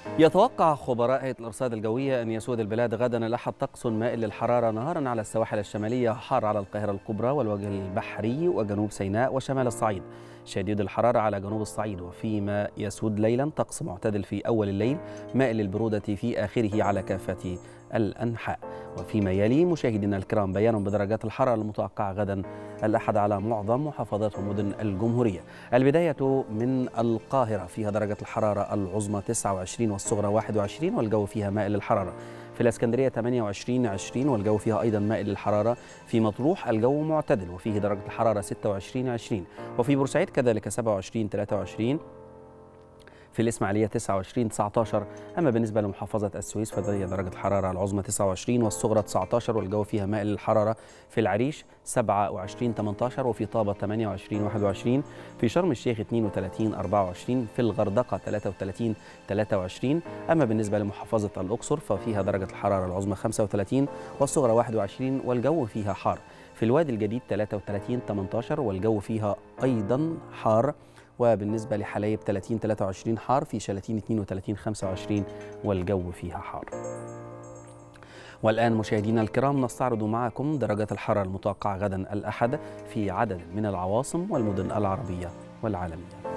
يتوقع خبراء هيئة الأرصاد الجوية أن يسود البلاد غدا الأحد طقس مائل للحرارة نهارا على السواحل الشمالية، حار على القاهرة الكبرى والوجه البحري وجنوب سيناء وشمال الصعيد، شديد الحرارة على جنوب الصعيد، وفيما يسود ليلا طقس معتدل في أول الليل مائل للبرودة في آخره على كافة الأنحاء. وفيما يلي مشاهدينا الكرام بيان بدرجات الحرارة المتوقعة غدا الأحد على معظم محافظات ومدن الجمهورية. البداية من القاهرة، فيها درجة الحرارة العظمى 29 والصغرى 21، والجو فيها مائل للحرارة. في الإسكندرية 28 20 والجو فيها أيضا مائل للحرارة. في مطروح الجو معتدل وفيه درجة الحرارة 26 20. وفي بورسعيد كذلك 27 23. في الإسماعيلية 29 19. أما بالنسبة لمحافظة السويس فهي درجة الحرارة العظمى 29 والصغرى 19، والجو فيها مائل للحرارة. في العريش 27 18، وفي طابة 28 21، في شرم الشيخ 32 24، في الغردقة 33 23. أما بالنسبة لمحافظة الأقصر ففيها درجة الحرارة العظمى 35 والصغرى 21، والجو فيها حار. في الوادي الجديد 33 18، والجو فيها أيضا حار. وبالنسبة لحلايب 30 23 حار، في شلاتين 32 25 والجو فيها حار. والآن مشاهدينا الكرام نستعرض معكم درجات الحرارة المتوقعة غدا الأحد في عدد من العواصم والمدن العربية والعالمية.